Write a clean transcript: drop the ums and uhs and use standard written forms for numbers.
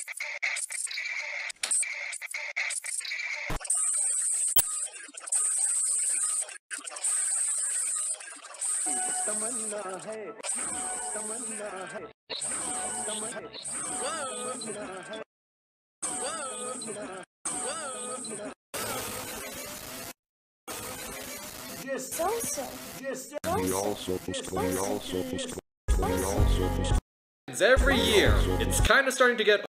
Every year, it's kind of starting to get